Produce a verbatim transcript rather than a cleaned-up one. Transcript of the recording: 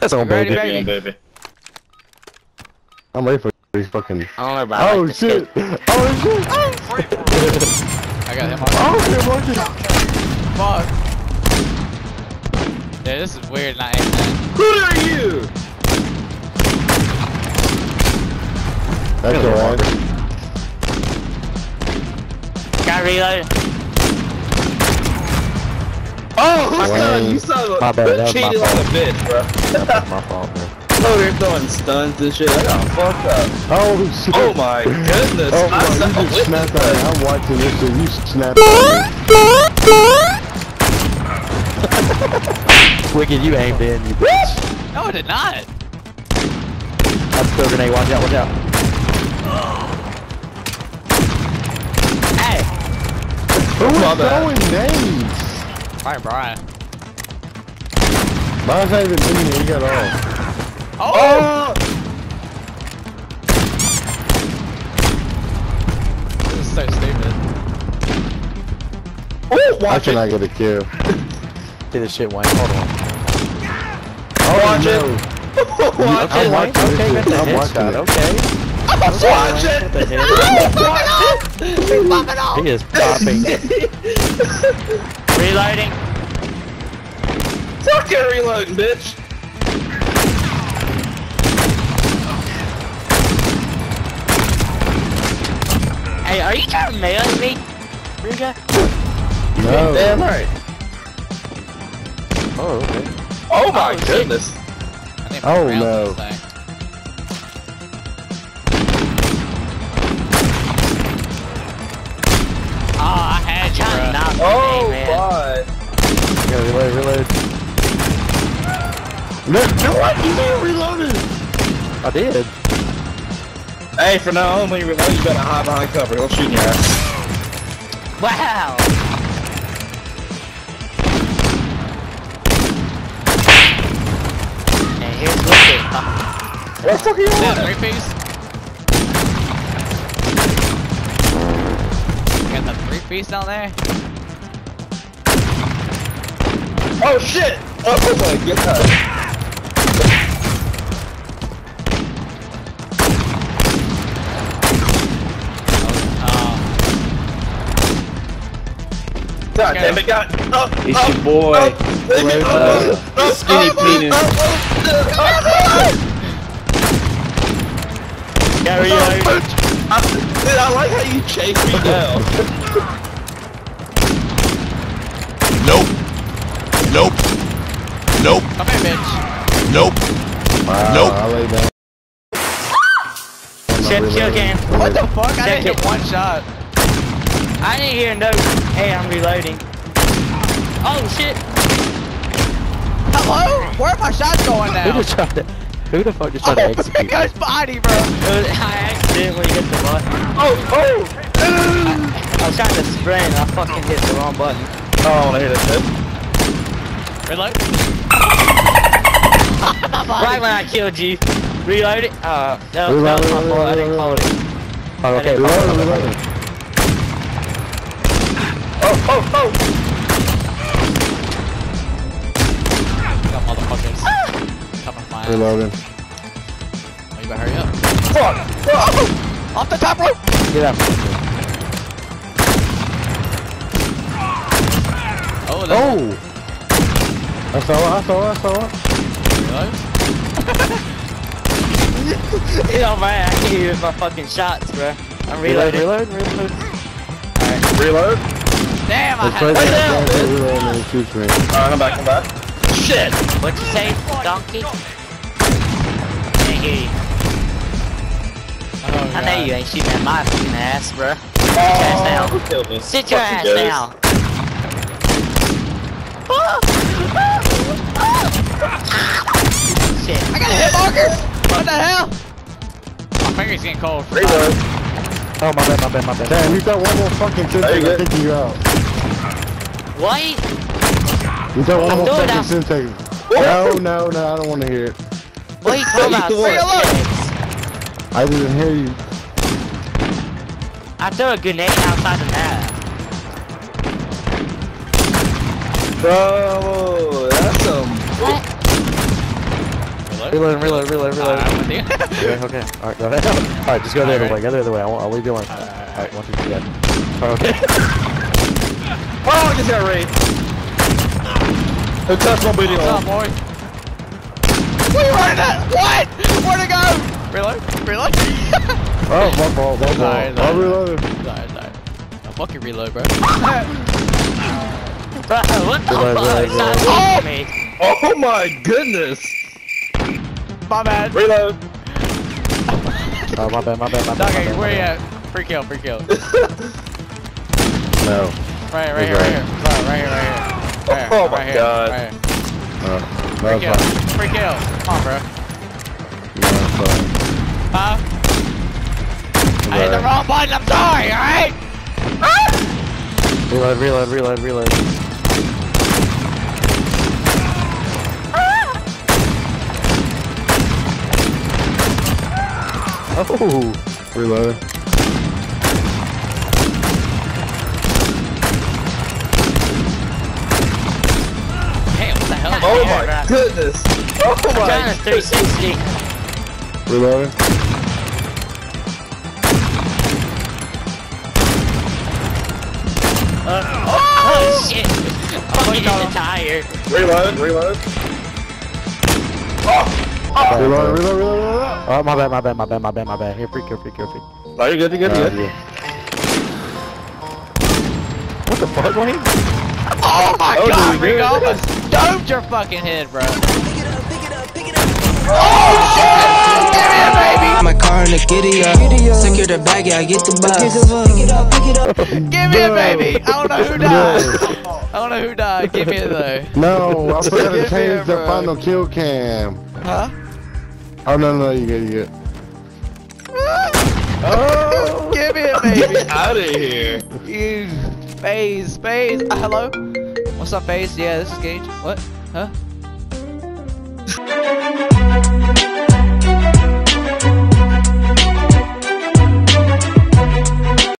That's on, baby. Ready, baby. baby. I'm ready for these fucking. I don't know about Oh like shit! Oh shit! I got him on. Oh shit! Watch it! Fuck. Yeah, this is weird. Not aiming that. Who are you? That's alright. Got reload. Oh, my Wayne. son, you son of a My bad, that was my cheated like fault. a bitch, bro. That's my fault, man. Oh, you're throwing stuns and shit. I got fucked up. Oh shit! Oh my goodness. Oh I my! saw You just with snapped this at me. thing. I'm watching this shit. You snapped at me. Wicked, you aimed in, you bitch. No, I did not. That's still grenade. Watch out! Watch out! Hey, Who My is bad. throwing names? Alright, Brian. Mine's not even in here. You got all. Oh! Oh! This is so stupid. Oh, I watch it. cannot get a kill. Get this shit, Wayne. Hold on. Oh, Watch no. it. Watch I'm it. watching this shit. I'm watching it. Okay. Watch it. What the hell? Watch it. He is popping. reloading. Fucking reloading, bitch. Hey, are you trying to melee me, Ruga? No. Damn right. Oh, okay. Oh my Oh, shit. goodness. I need Oh, more rounds no. in this thing. Oh, I had you, Bruh. not Oh man. my. Yeah, reload, reload. No, no, what? You didn't reload it. I did. Hey, for now on, when you reload, you better hide behind cover. He'll shoot your ass. Wow. And here's Wicked. Oh, What the fuck are you Is that on? three piece? Got the three piece down there? Oh shit! Oh my god. Oh, God damn it, God. Oh, It's oh, your boy. oh, oh, Uh, oh, Skinny oh, penis. oh, oh, oh, Got oh, reload. oh. I, dude, I like how you chase me down. Nope. Nope. Nope. come here, bitch. Nope. Wow, Nope. I lay down. Check, kill cam. What the fuck? I Check didn't it. hit one shot. I didn't hear no. Hey, I'm reloading. Oh shit! Hello? Where are my shots going Who now? just tried to? Who the fuck just tried to Oh, execute? big guy's body, bro. It was, I accidentally hit the button. Oh, oh! I was trying to sprint. I fucking hit the wrong button. Oh, I wanna hear that shit. Reload. Right when I killed you. Reload it. Uh, that was, Reload, that was my reload, fault. I didn't reload, close it. Oh, okay, I didn't reload, follow reload. Oh, oh, oh! Got motherfuckers. Coming from my ass. Reloading. Oh, you better hurry up. Fuck! Oh! Off the top rope! Get out. Oh, no. Oh! I saw it, I saw it, I saw it. Reload. You know, man, I can't hear my fucking shots, bro. I'm Reload, reloading. reload, reload. Reload? Damn, I It's had right it. Hey, there, down, it's right there, bitch. reload, and then it shoots me. Alright, I'm back, I'm back. Shit! What'd you say, donkey? Can't hear you. Oh, I know God. you ain't shooting at my fucking ass, bro. Oh, ass down. who killed me? Sit your Fucking ass ghost. down. Shit. I got a hit marker! What the hell? My finger's getting cold. For Reload. Oh, my bad, my bad, my bad. Damn, you got one more fucking There sentence, you I'm go. kicking you out. Wait. You got one I'm more doing fucking that. sentence. No, no, no, I don't want to hear it. Wait, hold on. Say hello. I didn't hear you. I threw a grenade outside the map. Bro, that's some... What? Reload. Reload, reload, reload, reload. Alright, I'm with you. Okay, okay. Alright, go ahead. Alright, just go the other Alright. way. Go the other way. I won't, I'll leave you alone. Alright, one, two, three, go. Alright, okay. Oh, I just got raped. Who touched my booty What's hole? up, boy? Where you running at? What? Where'd it go? Reload. Reload. Oh, one ball, one ball. Sorry, I'll sorry. reload. Sorry, sorry. Oh, fuck your reload, bro. Bro, what the Reload, fuck? reload, Stop reload. hitting me. Oh my goodness. My bad. Reload. Oh, my bad, my bad, my bad. Dog, my bad, where my you bad. at? Free kill, free kill. No. Right, right here, right here. Sorry, right here, right here. Right here, Oh my right here, God. Right here. Uh, Free no, kill, it's fine. free kill. Come on, bro. No, it's fine. Huh? I hit the Right. wrong button, I'm sorry, alright? Reload, reload, reload, reload. Oh, reload. Damn, what the hell? Oh Yeah, my bro. goodness. Oh I'm trying my. to three sixty. Reloading. Oh shit! Fucking hit the tire. Reload, reload. Reload, reload, reload, reload. Oh, my bad, my bad, my bad, my bad, my bad. Here, free kill, free kill, free. No, you're good, you're good, you're Uh, good. yeah. What the fuck, Wayne? Oh my Oh, god, dude, Rico, good. I almost domed your fucking head, bro. My car in the giddy up. Secure the bag, yeah, I get the bus. Give me it, baby. I don't know who died. I don't know who died. Give me it though. No, I forgot to Give me change it, the bro. final kill cam. Huh? Oh no, no, you get, you get. Oh, give me it, baby. Get out of here. You, Phase, Phase. Uh, hello. What's up, Phase? Yeah, this is Gage. What? Huh?